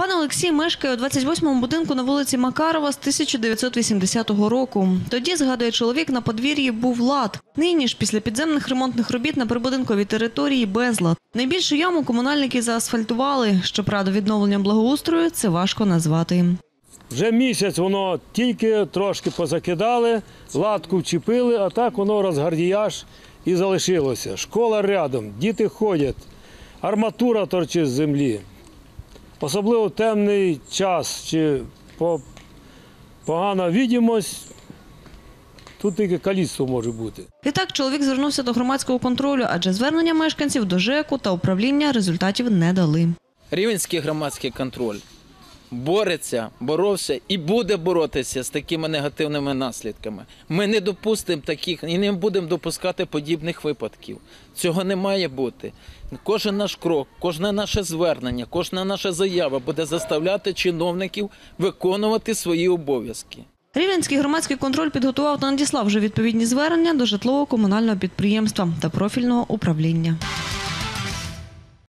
Пан Олексій мешкає у 28-му будинку на вулиці Макарова з 1980 року. Тоді, згадує чоловік, на подвір'ї був лад. Нині ж після підземних ремонтних робіт на прибудинковій території безлад. Найбільшу яму комунальники заасфальтували. Щоправда, відновлення благоустрою це важко назвати. Вже місяць воно тільки трошки позакидали, латку вчепили, а так воно розгардіяж і залишилося. Школа рядом, діти ходять, арматура торчить з землі. Особливо темний час чи погана видимость, тут тільки каліцтво може бути. Відтак чоловік звернувся до громадського контролю, адже звернення мешканців до ЖЕКу та управління результатів не дали. Рівненський громадський контроль боровся і буде боротися з такими негативними наслідками. Ми не допустимо таких і не будемо допускати подібних випадків. Цього не має бути. Кожен наш крок, кожне наше звернення, кожна наша заява буде заставляти чиновників виконувати свої обов'язки. Рівненський громадський контроль підготував та надіслав вже відповідні звернення до житлово-комунального підприємства та профільного управління.